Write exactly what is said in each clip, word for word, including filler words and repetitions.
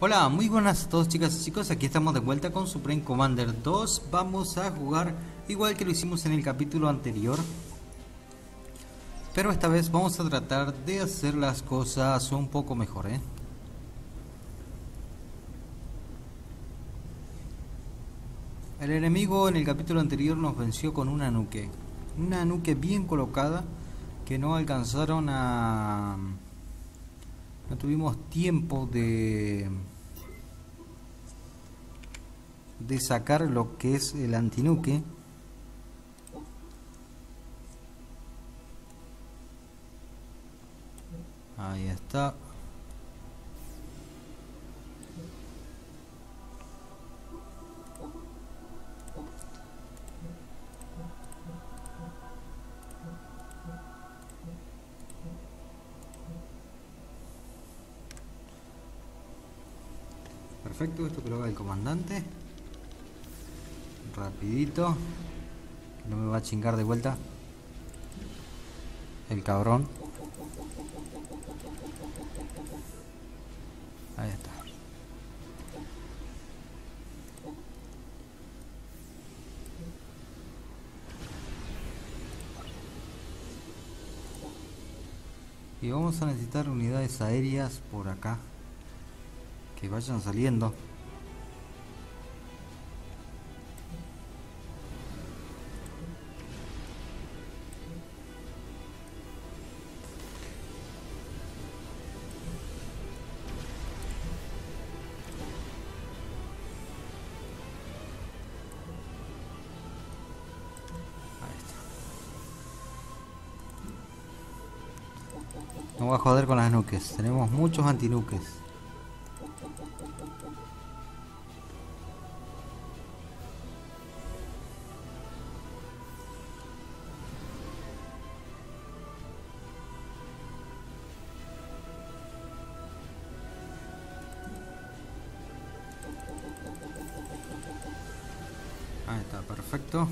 Hola, muy buenas a todos, chicas y chicos, aquí estamos de vuelta con Supreme Commander dos. Vamos a jugar igual que lo hicimos en el capítulo anterior, pero esta vez vamos a tratar de hacer las cosas un poco mejor, ¿eh? El enemigo en el capítulo anterior nos venció con una nuke, una nuke bien colocada que no alcanzaron a... no tuvimos tiempo de... de sacar lo que es el antinuque. Ahí está. Perfecto, esto que lo haga el comandante. Rapidito. Que no me va a chingar de vuelta el cabrón. Ahí está. Y vamos a necesitar unidades aéreas por acá que vayan saliendo. No voy a joder con las nuques. Tenemos muchos antinuques. Ahí está, perfecto.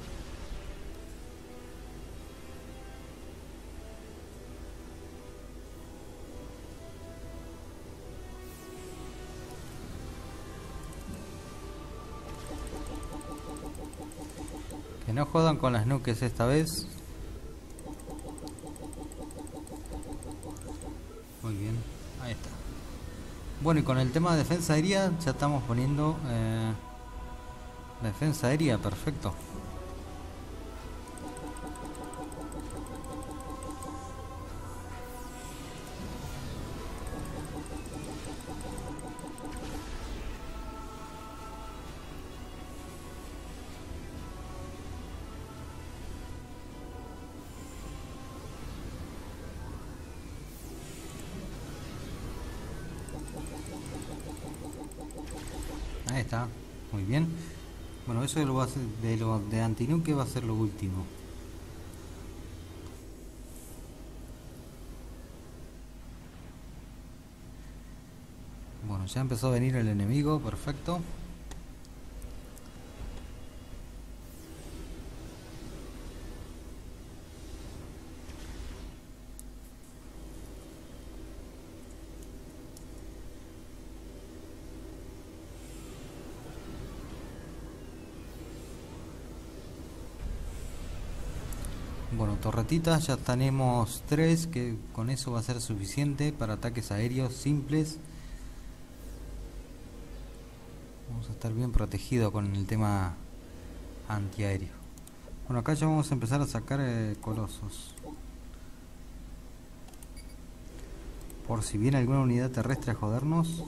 Que no jodan con las nuques esta vez. Muy bien, ahí está. Bueno, y con el tema de defensa aérea ya estamos poniendo eh, defensa aérea, perfecto. Ahí está, muy bien. Bueno, eso de lo, de, lo de antinuque va a ser lo último. Bueno, ya empezó a venir el enemigo, perfecto. Bueno, torretitas ya tenemos tres, que con eso va a ser suficiente para ataques aéreos simples. Vamos a estar bien protegidos con el tema antiaéreo. Bueno, acá ya vamos a empezar a sacar eh, colosos. Por si viene alguna unidad terrestre a jodernos,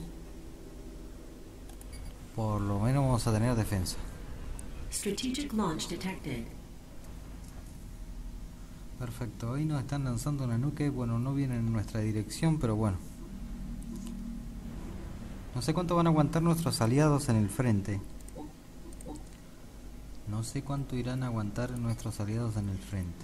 por lo menos vamos a tener defensa. Strategic launch detected. Perfecto, ahí nos están lanzando una nuke. Bueno, no viene en nuestra dirección, pero bueno. No sé cuánto van a aguantar nuestros aliados en el frente. No sé cuánto irán a aguantar nuestros aliados en el frente.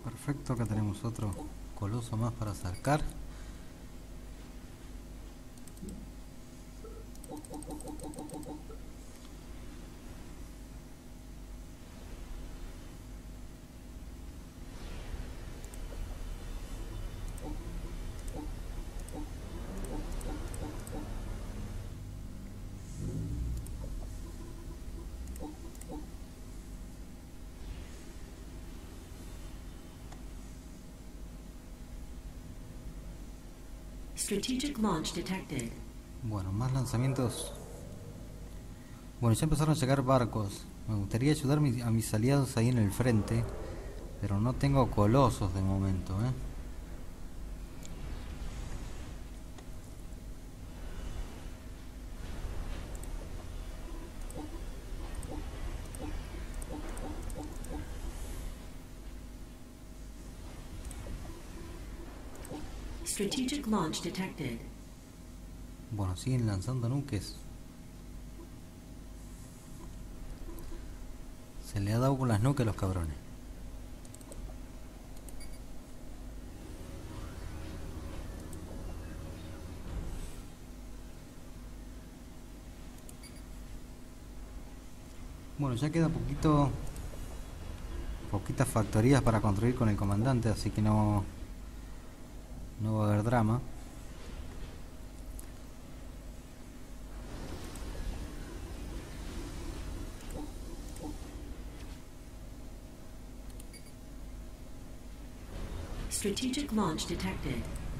Perfecto, acá tenemos otro coloso más para sacar. Strategic launch detected. Bueno, más lanzamientos. Bueno, ya empezaron a llegar barcos. Me gustaría ayudar mi- a mis aliados ahí en el frente, pero no tengo colosos de momento, ¿eh? Strategic launch detected. Bueno, siguen lanzando nuques. Se le ha dado con las nuques a los cabrones. Bueno, ya queda poquito, poquitas factorías para construir con el comandante, así que no, no va a haber drama. Strategic launch detected.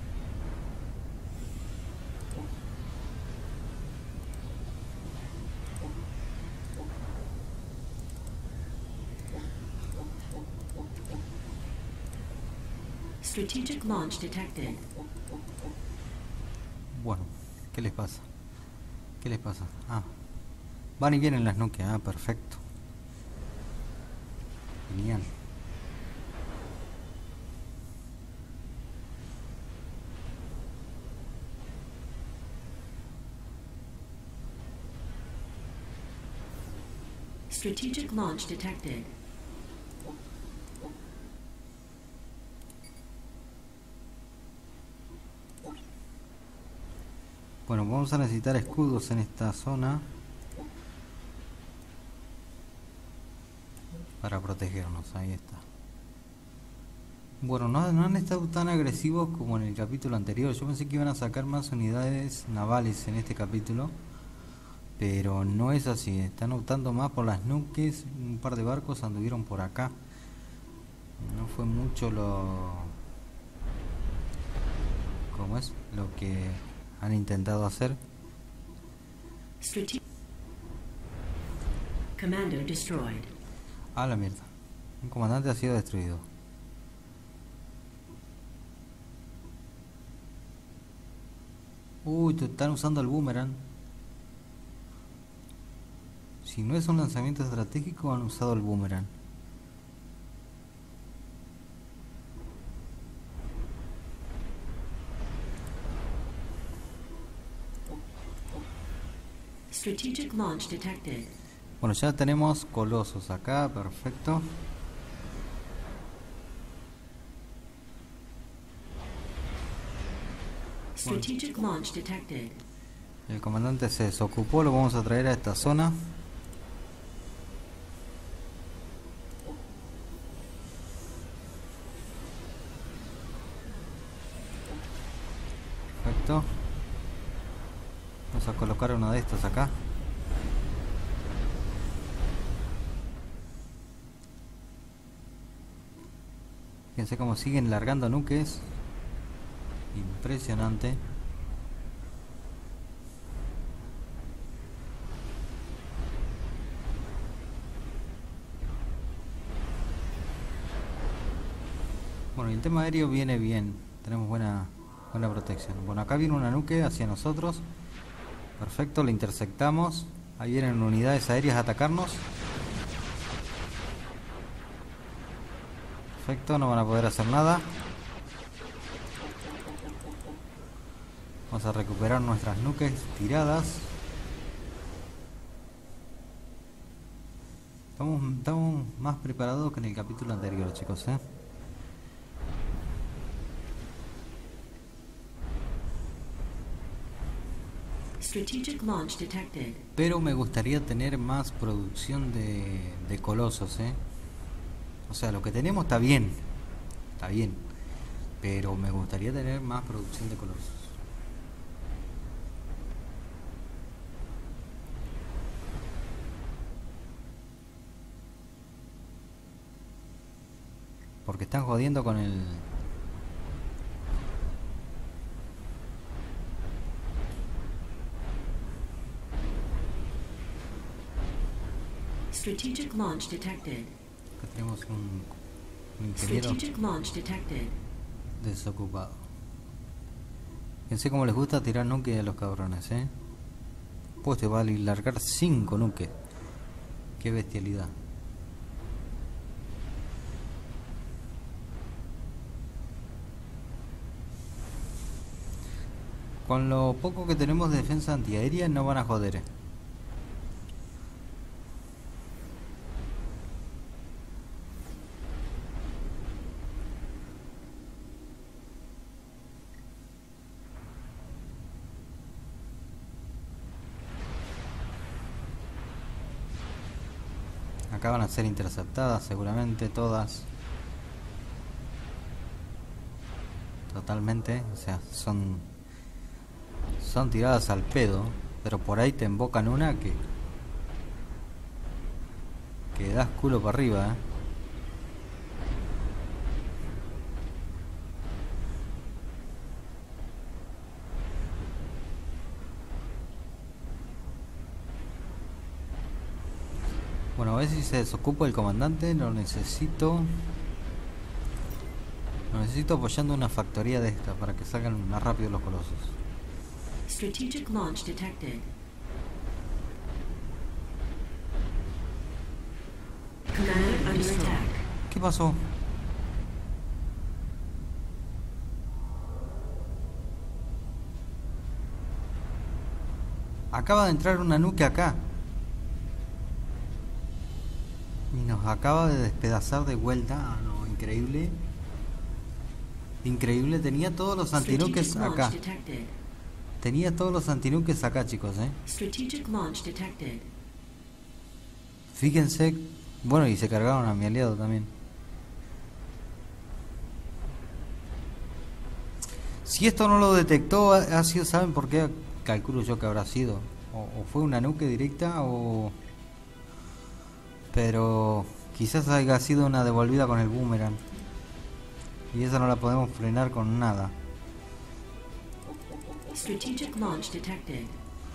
Strategic launch detected. Bueno, ¿qué les pasa? ¿Qué les pasa? Ah, van y vienen las nuques. Ah, perfecto. Genial. Strategic launch detected. Bueno, vamos a necesitar escudos en esta zona para protegernos. Ahí está. Bueno, no, no han estado tan agresivos como en el capítulo anterior. Yo pensé que iban a sacar más unidades navales en este capítulo, pero no es así. Están optando más por las nuques. Un par de barcos anduvieron por acá. No fue mucho lo... ¿Cómo es? Lo que han intentado hacer. Strate- Commander destroyed. A la mierda. Un comandante ha sido destruido. Uy, te están usando el boomerang. Si no es un lanzamiento estratégico, han usado el boomerang. Strategic launch detected. Bueno, ya tenemos colosos acá, perfecto. Strategic launch detected. El comandante se desocupó, lo vamos a traer a esta zona. Perfecto. Vamos a colocar uno de estos acá. Fíjense cómo siguen largando nuques. Impresionante. Bueno, y el tema aéreo viene bien. Tenemos buena, buena protección. Bueno, acá viene una nuque hacia nosotros. Perfecto, lo interceptamos. Ahí vienen unidades aéreas a atacarnos. Perfecto, no van a poder hacer nada. Vamos a recuperar nuestras nuques tiradas. Estamos, estamos más preparados que en el capítulo anterior, chicos, ¿eh? Strategic launch detected. Pero me gustaría tener más producción de, de colosos, ¿eh? O sea, lo que tenemos está bien. Está bien. Pero me gustaría tener más producción de colosos. Porque están jodiendo con el... Strategic launch detected. Acá tenemos un, un ingeniero Strategic launch detected. desocupado. Pensé cómo les gusta tirar nuke a los cabrones, ¿eh? Pues te va a largar cinco nuke. Qué bestialidad. Con lo poco que tenemos de defensa antiaérea no van a joder. Acá van a ser interceptadas seguramente todas. Totalmente, o sea, son son tiradas al pedo, pero por ahí te embocan una que que das culo para arriba, ¿eh? Bueno, a ver si se desocupa el comandante. Lo necesito. Lo necesito apoyando una factoría de esta para que salgan más rápido los colosos. Strategic launch detected. Commander under attack. ¿Qué pasó? Acaba de entrar una nuke acá. Y nos acaba de despedazar de vuelta. Ah, no, increíble. Increíble, tenía todos los antinuques Strategic launch acá. detected. Tenía todos los antinuques acá, chicos, eh. Strategic launch detected. Fíjense. Bueno, y se cargaron a mi aliado también. Si esto no lo detectó, ha ha sido, ¿saben por qué? Calculo yo que habrá sido. O, o fue una nuke directa o... Pero quizás haya sido una devolvida con el boomerang. Y esa no la podemos frenar con nada. Strategic launch detected.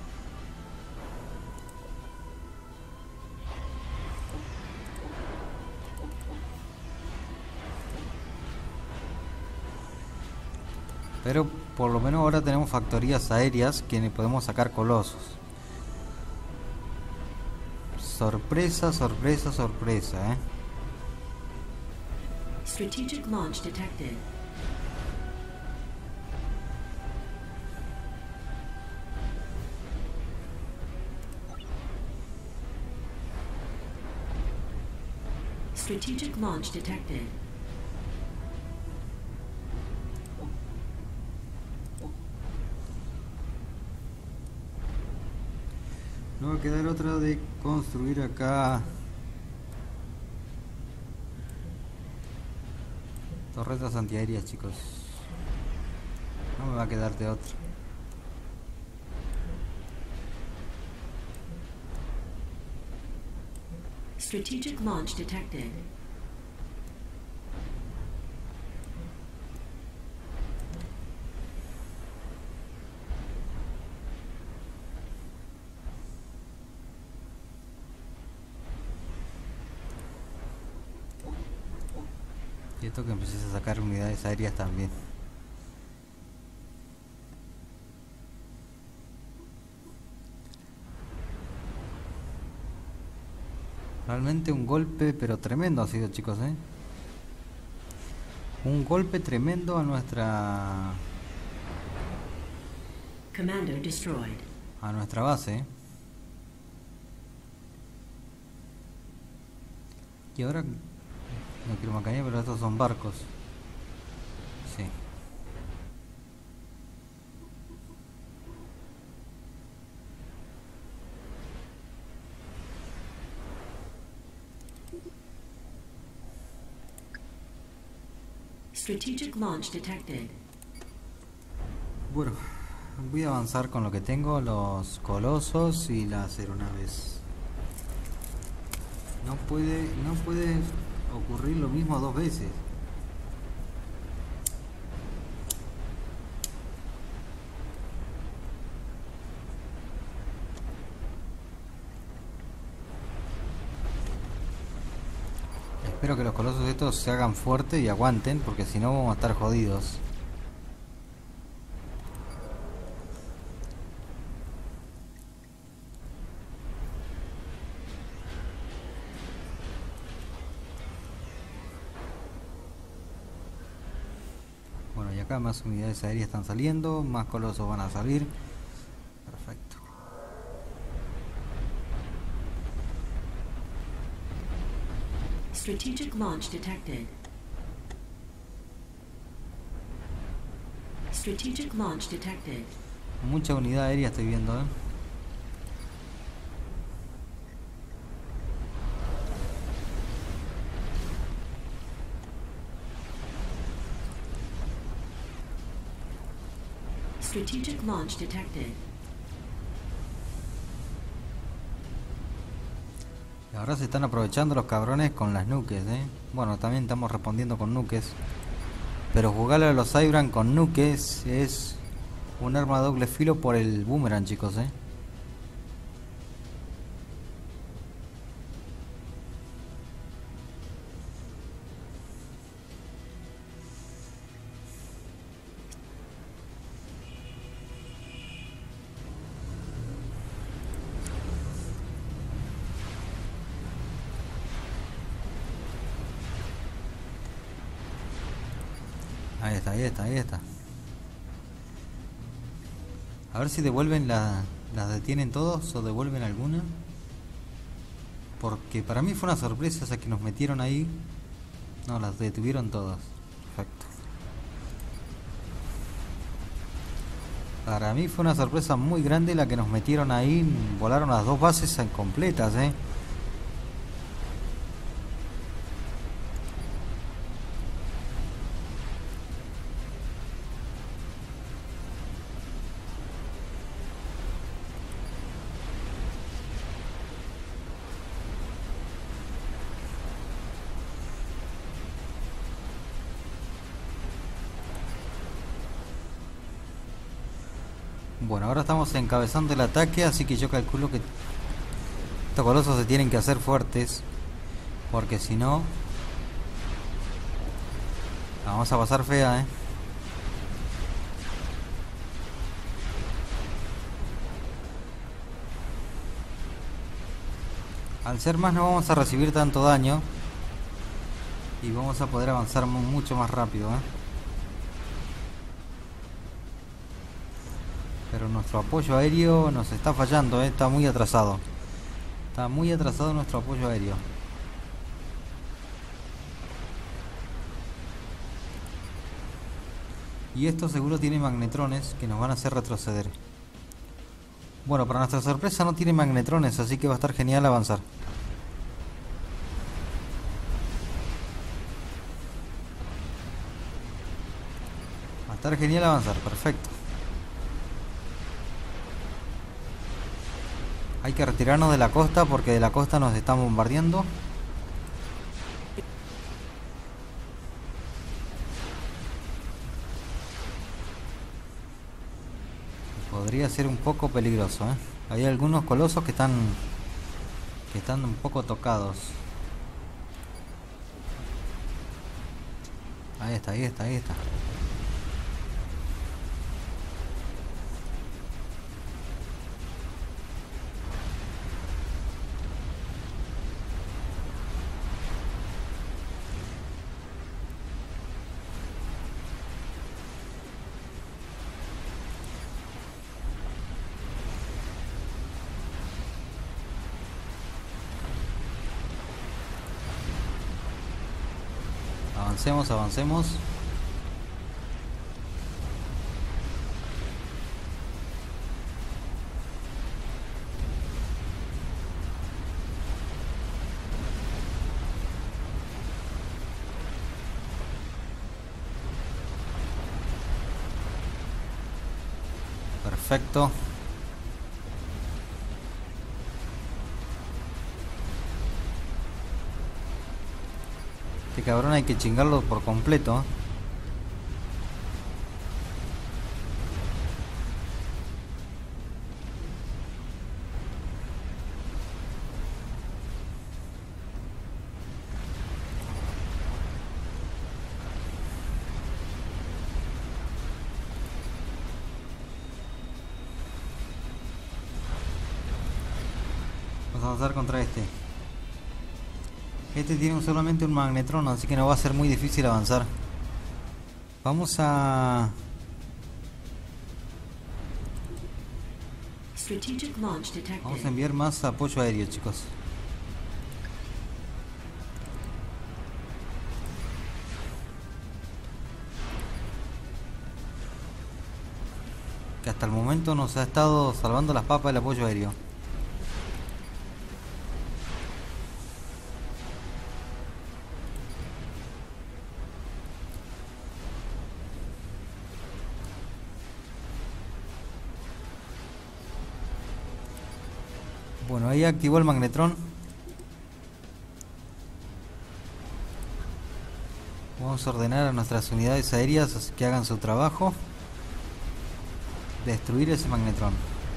Pero por lo menos ahora tenemos factorías aéreas que podemos sacar colosos. Sorpresa, sorpresa, sorpresa, eh. Strategic launch detected. Strategic launch detected. No va a quedar otra de construir acá torretas antiaéreas, chicos. No me va a quedar de otra. Strategic launch detected. Y esto que empieces a sacar unidades aéreas también. Realmente un golpe, pero tremendo ha sido, chicos, ¿eh? Un golpe tremendo a nuestra... Commander destroyed. a nuestra base, ¿eh? Y ahora... no quiero macaña, pero estos son barcos. Sí. Strategic launch detected. Bueno, voy a avanzar con lo que tengo, los colosos y las aeronaves. No puede, no puede ocurrir lo mismo dos veces. Espero que los colosos estos se hagan fuertes y aguanten, porque si no vamos a estar jodidos. Bueno, y acá más unidades aéreas están saliendo, más colosos van a salir. Perfecto. Strategic launch detected. Strategic launch detected. Mucha unidad aérea estoy viendo, ¿eh? Strategic launch detected. Y ahora se están aprovechando los cabrones con las nuques, ¿eh? Bueno, también estamos respondiendo con nuques. Pero jugarle a los Cybran con nuques es un arma de doble filo por el boomerang, chicos, ¿eh? Ahí está, ahí está, ahí está. A ver si devuelven la, las detienen todos o devuelven alguna. Porque para mí fue una sorpresa esa que nos metieron ahí. No, las detuvieron todas. Perfecto. Para mí fue una sorpresa muy grande la que nos metieron ahí. Volaron las dos bases completas, eh. Bueno, ahora estamos encabezando el ataque, así que yo calculo que estos colosos se tienen que hacer fuertes, porque si no la vamos a pasar fea, eh. Al ser más no vamos a recibir tanto daño y vamos a poder avanzar mucho más rápido, eh. Pero nuestro apoyo aéreo nos está fallando, eh. Está muy atrasado. Está muy atrasado nuestro apoyo aéreo. Y esto seguro tiene magnetrones que nos van a hacer retroceder. Bueno, para nuestra sorpresa no tiene magnetrones, así que va a estar genial avanzar. Va a estar genial avanzar, perfecto. Hay que retirarnos de la costa porque de la costa nos están bombardeando. Podría ser un poco peligroso, ¿eh? Hay algunos colosos que están que están un poco tocados. Ahí está, ahí está, ahí está. Avancemos, avancemos. Perfecto. Este cabrón hay que chingarlo por completo. Vamos a avanzar contra este. Este tiene solamente un magnetrón, así que no va a ser muy difícil avanzar. Vamos a... Strategic launch Vamos a detected. enviar más apoyo aéreo, chicos. Que hasta el momento nos ha estado salvando las papas el apoyo aéreo. Bueno, ahí activó el magnetrón. Vamos a ordenar a nuestras unidades aéreas que hagan su trabajo. Destruir ese magnetrón.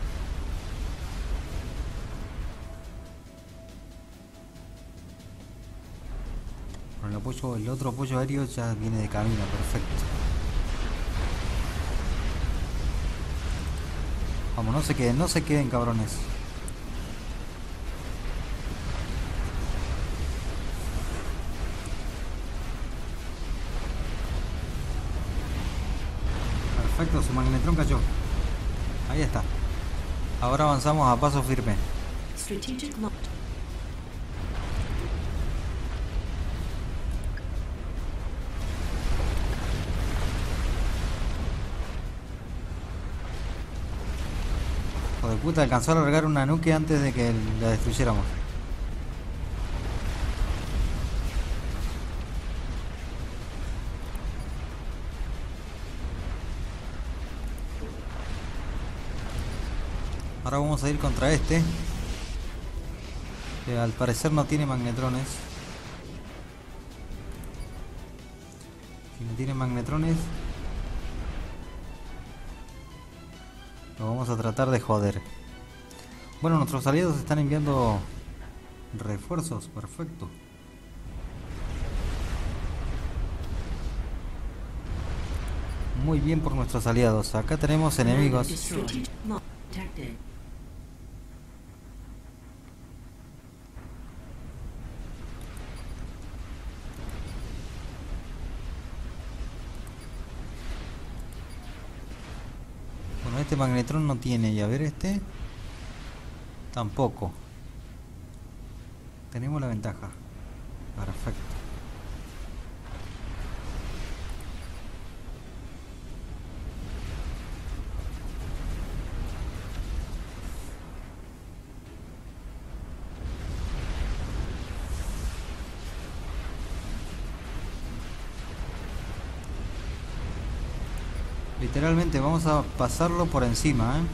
Bueno, el apoyo, el otro apoyo aéreo ya viene de camino, perfecto. Vamos, no se queden, no se queden, cabrones. Perfecto, su magnetrón cayó. Ahí está. Ahora avanzamos a paso firme. Strategic launch. Hijo de puta, alcanzó a largar una nuke antes de que la destruyéramos. Ahora vamos a ir contra este, que al parecer no tiene magnetrones. Si no tiene magnetrones, lo vamos a tratar de joder. Bueno, nuestros aliados están enviando refuerzos, perfecto. Muy bien por nuestros aliados. Acá tenemos enemigos. Strategic launch detected. Bueno, este magnetrón no tiene. Y a ver este. Tampoco. Tenemos la ventaja. Perfecto. Literalmente vamos a pasarlo por encima, ¿eh?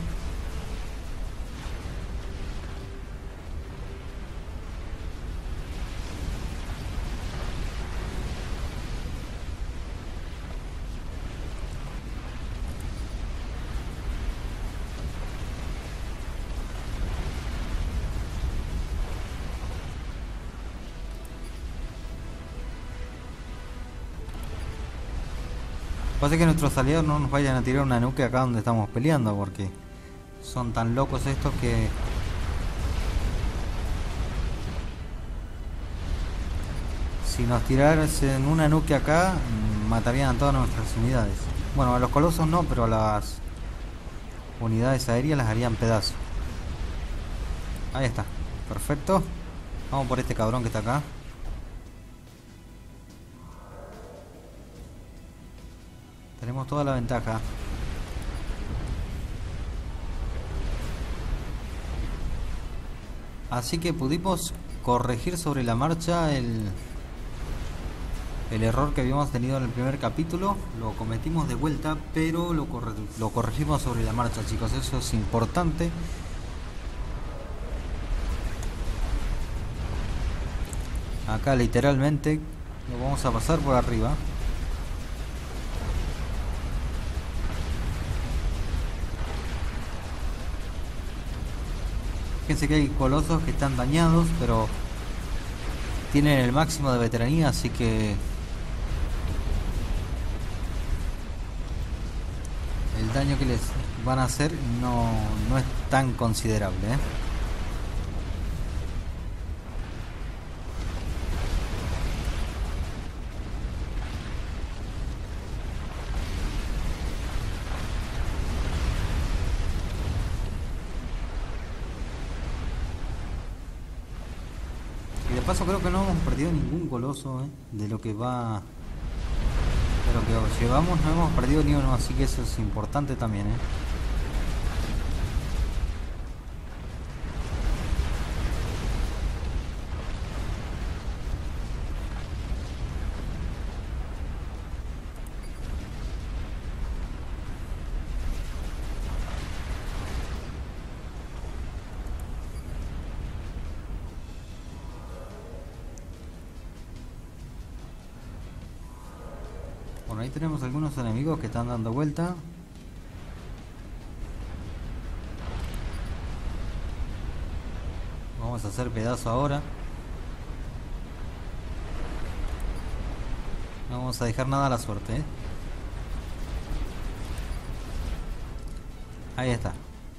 Pasa que nuestros aliados no nos vayan a tirar una nuke acá donde estamos peleando, porque son tan locos estos que... Si nos tirasen una nuke acá, matarían a todas nuestras unidades. Bueno, a los colosos no, pero a las unidades aéreas las harían pedazos. Ahí está, perfecto. Vamos por este cabrón que está acá. Tenemos toda la ventaja. Así que pudimos corregir sobre la marcha el El error que habíamos tenido en el primer capítulo lo cometimos de vuelta, pero lo, corre lo corregimos sobre la marcha, chicos. Eso es importante. Acá literalmente lo vamos a pasar por arriba. Fíjense que hay colosos que están dañados, pero tienen el máximo de veteranía, así que el daño que les van a hacer no, no es tan considerable, ¿eh? Y de paso creo que no hemos perdido ningún coloso, ¿eh? De lo que va... De lo que llevamos no hemos perdido ni uno, así que eso es importante también, ¿eh? Bueno, ahí tenemos algunos enemigos que están dando vuelta. Vamos a hacer pedazo ahora. No vamos a dejar nada a la suerte, ¿eh? Ahí está.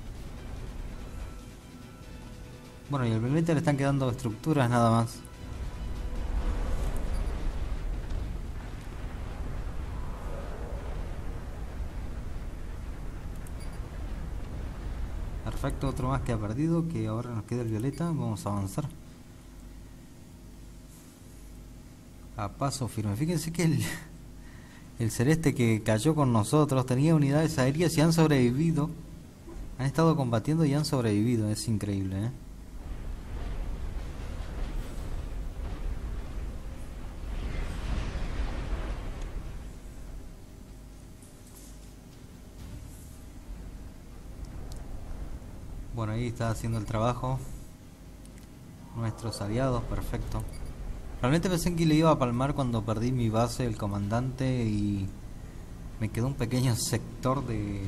Bueno, y al planeta le están quedando estructuras nada más. Perfecto, otro más que ha perdido, que ahora nos queda el violeta. Vamos a avanzar a paso firme. Fíjense que el, el celeste que cayó con nosotros tenía unidades aéreas y han sobrevivido. Han estado combatiendo y han sobrevivido, es increíble, ¿eh? Bueno, ahí está haciendo el trabajo nuestros aliados, perfecto. Realmente pensé que le iba a palmar cuando perdí mi base, el comandante, y me quedó un pequeño sector de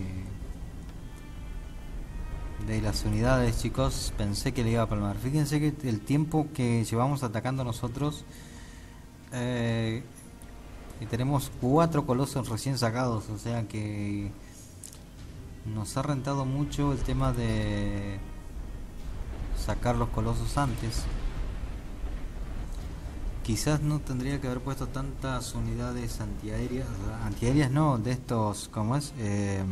de las unidades, chicos. Pensé que le iba a palmar. Fíjense que el tiempo que llevamos atacando nosotros, eh, y tenemos cuatro colosos recién sacados, o sea que nos ha rentado mucho el tema de sacar los colosos antes. Quizás no tendría que haber puesto tantas unidades antiaéreas, antiaéreas no, de estos, ¿cómo es? Eh,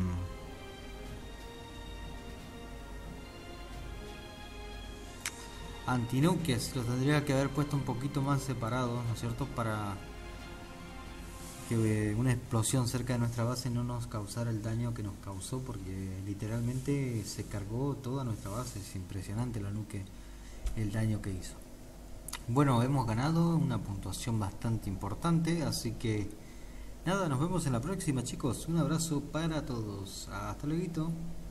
antinuques, los tendría que haber puesto un poquito más separados, ¿no es cierto? Para que una explosión cerca de nuestra base no nos causara el daño que nos causó, porque literalmente se cargó toda nuestra base. Es impresionante la nuque, el daño que hizo. Bueno, hemos ganado una puntuación bastante importante, así que nada, nos vemos en la próxima, chicos. Un abrazo para todos, hasta luego.